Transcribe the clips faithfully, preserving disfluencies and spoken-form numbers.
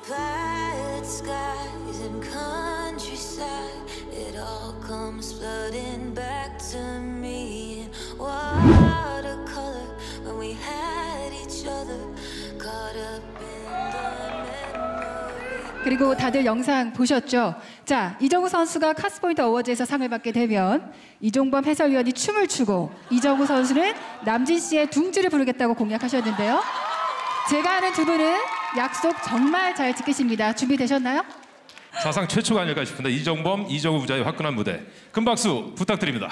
Violet skies and countryside, it all comes flooding back to me. Watercolor when we had each other, caught up in the memory. 그리고 다들 영상 보셨죠? 자, 이정우 선수가 카스포인트 어워즈에서 상을 받게 되면 이종범 해설위원이 춤을 추고 이정우 선수는 남진 씨의 둥지를 부르겠다고 공약하셨는데요. 제가 아는 두 분은 약속 정말 잘 지키십니다. 준비되셨나요? 사상 최초가 아닐까 싶은데 이종범, 이정우 부자의 화끈한 무대. 큰 박수 부탁드립니다.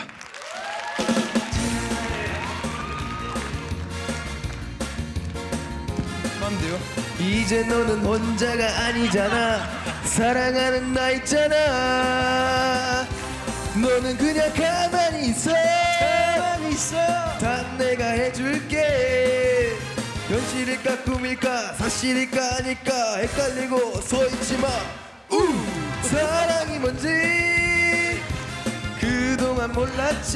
맘대요. 이제 너는 혼자가 아니잖아. 사랑하는 나 있잖아. 너는 그냥 가만히 있어. 가만히 있어. 다 내가 해줄게. 현실일까 꿈일까 사실일까 아닐까 헷갈리고 서있지마. 우! 사랑이 뭔지 그동안 몰랐지.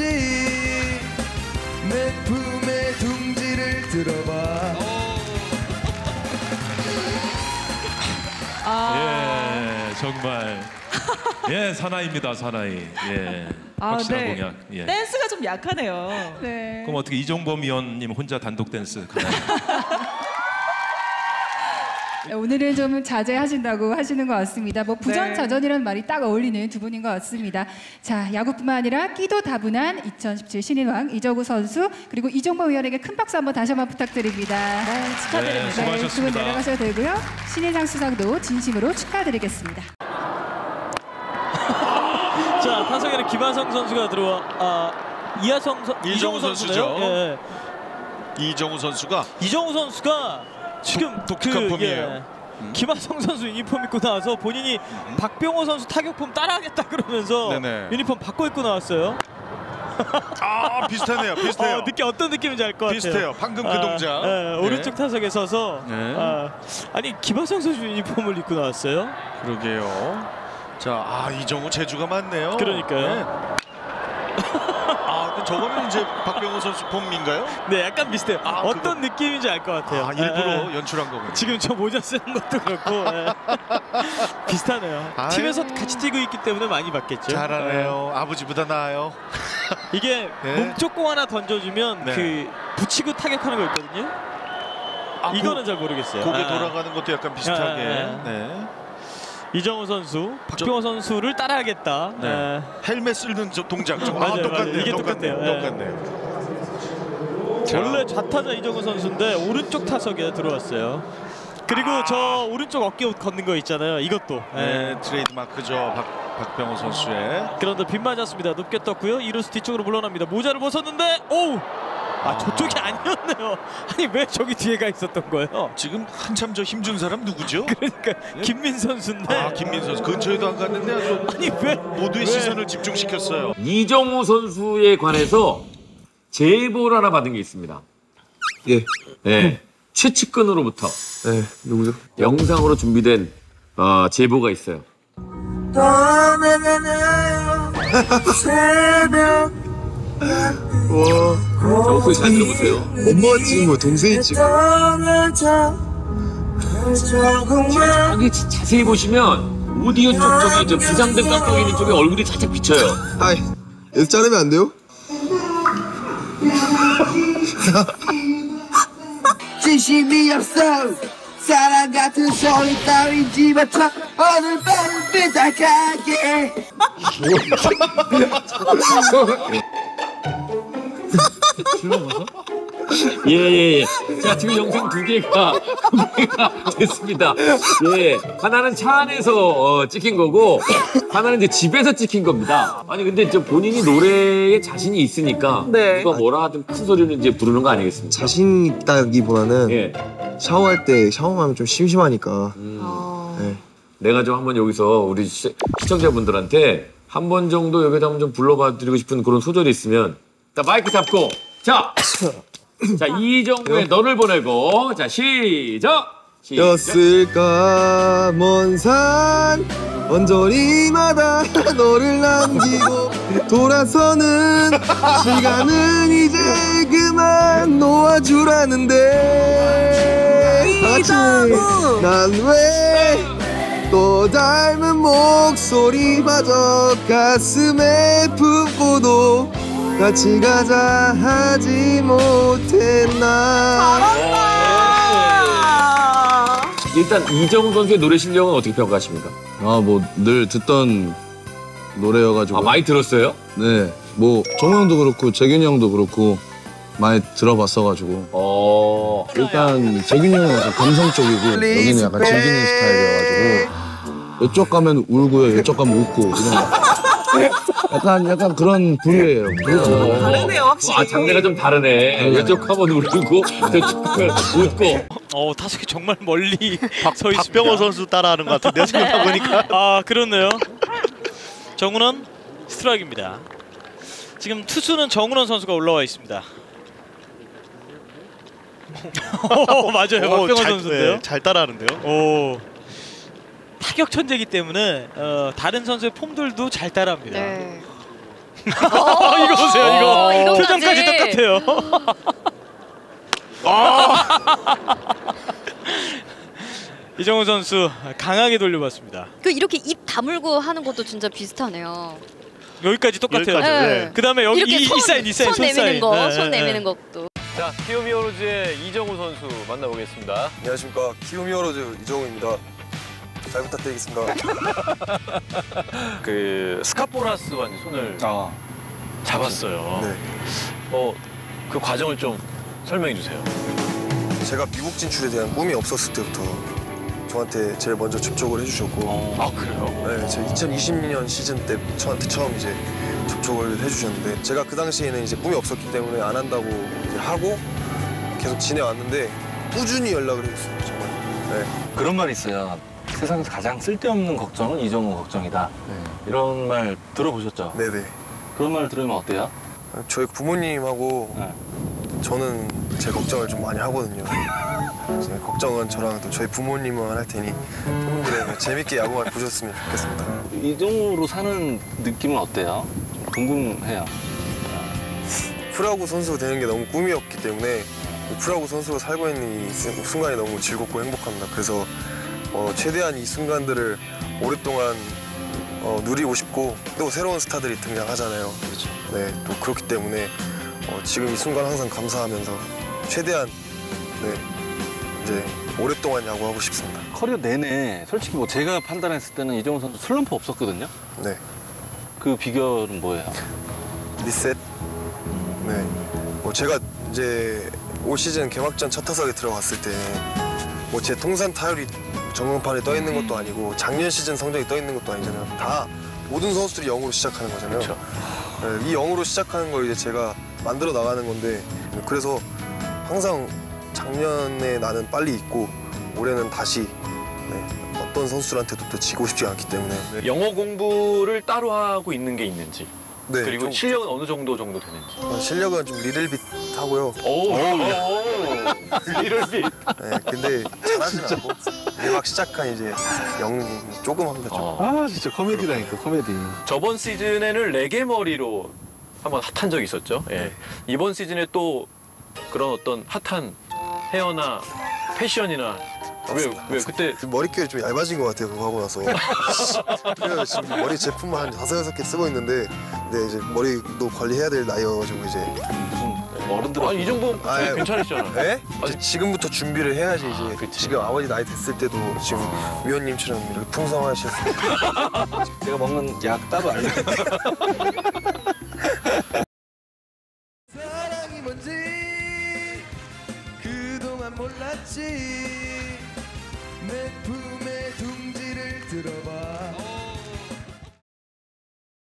내 품에 둥지를 들어봐. 아... 예, 정말 예, 사나이입니다, 사나이. 예, 아, 확실한 네. 공약. 예. 댄스가 좀 약하네요. 네. 그럼 어떻게 이종범 위원님 혼자 단독 댄스 가나요? 오늘은 좀 자제하신다고 하시는 것 같습니다. 뭐 부전자전이라는 말이 딱 어울리는 두 분인 것 같습니다. 자, 야구뿐만 아니라 끼도 다분한 이천십칠 신인왕 이정우 선수 그리고 이종범 위원에게 큰 박수 한번 다시 한번 부탁드립니다. 네, 축하드립니다. 네, 수고하셨습니다. 네, 두 분 내려가셔도 되고요. 신인상 수상도 진심으로 축하드리겠습니다. 자, 타석에는 김하성 선수가 들어와 아, 이하성 선 이정우 선수죠. 예. 이정우 선수가 이정우 선수가 지금 독특한 그, 폼이에요. 예, 음. 김하성 선수 유니폼 입고 나와서 본인이 음. 박병호 선수 타격폼 따라하겠다 그러면서 네네. 유니폼 바꿔 입고 나왔어요. 아, 비슷하네요. 비슷해요. 어, 느낌 어떤 느낌인지 알 것 같아요. 비슷해요. 방금 그 아, 동작. 예, 네. 오른쪽 타석에 서서 네. 아, 아니 김하성 선수 유니폼을 입고 나왔어요. 그러게요. 자, 아, 이정우 재주가 많네요. 그러니까요. 네. 아, 저거는 이제 박병호 선수 폼인가요? 네, 약간 비슷해요. 아, 어떤 그거... 느낌인지 알 것 같아요. 아, 일부러 예, 연출한 거군요. 지금 저 모자 쓰는 것도 그렇고 예. 비슷하네요. 아유... 팀에서 같이 뛰고 있기 때문에 많이 받겠죠. 잘하네요. 예. 아버지보다 나아요. 이게 네. 몸쪽 공 하나 던져주면 네. 그 붙이고 타격하는 거 있거든요. 아, 이거는 고, 잘 모르겠어요. 고개 아. 돌아가는 것도 약간 비슷하게. 아, 아, 아. 네. 이정우 선수, 박병호 저... 선수를 따라하겠다. 네. 에... 헬멧 쓰는 저 동작. 저... 맞아요, 아, 똑같네요. 맞아요. 이게 똑같네요. 똑같네요. 똑같네요. 자. 원래 좌타자 이정우 선수인데 오른쪽 타석에 들어왔어요. 그리고 아. 저 오른쪽 어깨 걷는 거 있잖아요. 이것도. 네, 에. 트레이드 마크죠. 박, 박병호 선수의. 그런데 빗 맞았습니다. 높게 떴고요. 이루수 뒤쪽으로 물러납니다. 모자를 벗었는데, 오우! 아, 아. 저쪽이 아니었네요. 아니 왜 저기 뒤에 가 있었던 거예요? 지금 한참 저 힘준 사람 누구죠? 그러니까 예? 김민 선수인데. 아, 김민 선수 근처에도 안 갔는데 아주 아니 왜 모두의 왜? 시선을 집중시켰어요. 이정우 선수에 관해서 제보를 하나 받은 게 있습니다. 예. 네, 최측근으로부터 네, 누구죠? 영상으로 준비된 어, 제보가 있어요. 와, 자, 목소리 잘 들어보세요. 엄마 찍은 거 동생이 찍은 여기 자세히 보시면 오디오 쪽 저기 저 비상등 깜빡이 있는 쪽에 얼굴이 살짝 비쳐요. 아이, 여기서 자르면 안 돼요? 진심이 없어 사랑 같은 소리 따윈 집어쳐 오늘 밤은 삐딱하게. 예예예. 자, 지금 영상 두 개가 공개가 됐습니다. 예, 하나는 차 안에서 어, 찍힌 거고, 하나는 이제 집에서 찍힌 겁니다. 아니 근데 저 본인이 노래에 자신이 있으니까 네. 누가 뭐라 하든 큰 소리로 이제 부르는 거 아니겠습니까? 자신 있다기보다는 예. 샤워할 때 샤워하면 좀 심심하니까. 음. 아... 네. 내가 좀 한번 여기서 우리 시, 시청자분들한테 한 번 정도 여기다 한번 좀 불러봐 드리고 싶은 그런 소절이 있으면, 자, 마이크 잡고, 자, 자, 이정우의 너를 보내고, 자, 시작! 시작. 였을까 먼 산 언저리마다 너를 남기고 돌아서는 시간은 이제 그만 놓아주라는데 아직 난 왜 또 닮은 목소리마저 가슴에 품고도 같이 가자 하지 못했나. 일단 이정우 선수의 노래 실력은 어떻게 평가하십니까? 아 뭐 늘 듣던 노래여가지고. 아, 많이 들었어요? 네, 뭐 정우 형도 그렇고 재균이 형도 그렇고 많이 들어봤어가지고. 어. 일단 재균이 형은 약간 감성 쪽이고 여기는 약간 즐기는 스타일이어가지고 이쪽 가면 울고요, 이쪽 가면 웃고 그냥 약간 약간 그런 부류예요. 부류가 다르네요, 확실히. 아, 장르가 좀 다르네. 이쪽 하면 울고 저쪽 하면 웃고. 어, 타석이 정말 멀리 박, 서 있습니다. 박병호 선수 따라하는 것 같은데요, 생각해보니까. 아, 그렇네요. 정은원 스트라이크입니다. 지금 투수는 정은원 선수가 올라와 있습니다. 오, 맞아요. 오, 박병호 잘, 선수인데요. 네, 잘 따라하는데요. 오. 타격 천재이기 때문에 어, 다른 선수의 폼들도 잘 따라합니다. 네. 어, 이거 보세요. 이거 어, 이거까지. 표정까지 똑같아요. 이정우 선수 강하게 돌려봤습니다. 그 이렇게 입 다물고 하는 것도 진짜 비슷하네요. 여기까지 똑같아요. 여기까지, 네. 그다음에 여기 이렇게 이, 손, 이 사인, 이 사인, 손 내미는 사인. 거, 네, 손 네, 내미는 네. 것도. 자, 키오미오로즈의 이정우 선수 만나보겠습니다. 안녕하십니까, 키오미어로즈 이정우입니다. 잘 부탁드리겠습니다. 그 스카포라스와 이제 손을 아, 잡았어요. 네. 어, 그 과정을 좀 설명해 주세요. 제가 미국 진출에 대한 꿈이 없었을 때부터 저한테 제일 먼저 접촉을 해주셨고. 아, 그래요? 네, 제 이천이십 년 시즌 때 저한테 처음 이제 접촉을 해주셨는데, 제가 그 당시에는 이제 꿈이 없었기 때문에 안 한다고 이제 하고 계속 지내왔는데 꾸준히 연락을 해줬어요, 정말. 네. 그런 말이 있어요. 세상에서 가장 쓸데없는 걱정은 이정우 걱정이다. 네. 이런 말 들어보셨죠? 네네. 그런 말 들으면 어때요? 저희 부모님하고 네. 저는 제 걱정을 좀 많이 하거든요. 그래서 걱정은 저랑 또 저희 부모님은 할 테니 팬분들에게 재밌게 야구만 보셨으면 좋겠습니다. 이정우로 사는 느낌은 어때요? 궁금해요. 프로야구 선수가 되는 게 너무 꿈이었기 때문에 프로야구 선수로 살고 있는 이 순- 순간이 너무 즐겁고 행복합니다. 그래서 어, 최대한 이 순간들을 오랫동안 어, 누리고 싶고, 또 새로운 스타들이 등장하잖아요. 그렇죠. 네, 또 그렇기 때문에 어, 지금 이 순간 항상 감사하면서 최대한 네, 이제 오랫동안 야구하고 싶습니다. 커리어 내내 솔직히 뭐 제가 판단했을 때는 이정우 선수 슬럼프 없었거든요. 네, 그 비결은 뭐예요? 리셋. 네, 뭐 제가 이제 올 시즌 개막전 첫 타석에 들어갔을 때 뭐 제 통산 타율이 전광판에 떠 있는 것도 아니고 작년 시즌 성적이 떠 있는 것도 아니잖아요. 다 모든 선수들이 영으로 시작하는 거잖아요. 그렇죠. 네, 이 영으로 시작하는 걸 이제 제가 만들어 나가는 건데, 그래서 항상 작년에 나는 빨리 있고 올해는 다시 네, 어떤 선수들한테도 또 지고 싶지 않기 때문에. 네. 영어 공부를 따로 하고 있는 게 있는지, 네, 그리고 좀, 실력은 어느 정도 정도 되는지. 어, 실력은 좀 리들빗 하고요. 오, 리얼비. 네, 근데 잘하진 않고 이제 막 시작한 이제 영 조금 합니다. 좀. 어. 아 진짜 코미디라니까 코미디. 저번 시즌에는 레게 머리로 한번 핫한 적이 있었죠. 예. 이번 시즌에 또 그런 어떤 핫한 헤어나 패션이나 왜, 왜 그때 그 머릿결이 좀 얇아진 것 같아요, 그거 하고 나서. 그래서 지금 머리 제품만 한 다섯 여섯 개 쓰고 있는데, 근데 이제 머리도 관리해야 될 나이여가지고 이제. 무슨 어른들. 아, 이 정도 아, 예. 괜찮으시잖아요. 네? 이제 지금부터 준비를 해야지 이제. 아, 그치. 지금 아버지 나이 됐을 때도 지금 위원님처럼 이렇게 풍성하셨어요. 제가 먹는 약 따로 알려. 사랑이 뭔지 그동안 몰랐지 내 품